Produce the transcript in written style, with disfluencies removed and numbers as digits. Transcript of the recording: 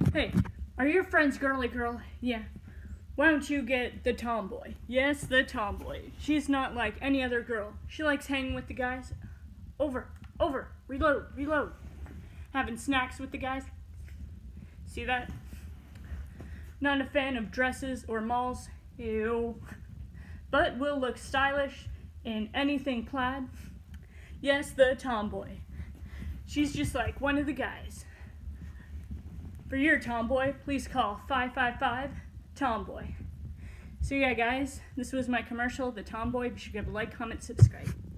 Hey, are your friends girly girl? Yeah. Why don't you get the tomboy? Yes, the tomboy. She's not like any other girl. She likes hanging with the guys. Over, reload, reload. Having snacks with the guys. See that? Not a fan of dresses or malls. Ew. But will look stylish in anything plaid. Yes, the tomboy. She's just like one of the guys. For your tomboy, please call 555-TOMBOY. So yeah, guys, this was my commercial, The Tomboy. Be sure to give a like, comment, subscribe.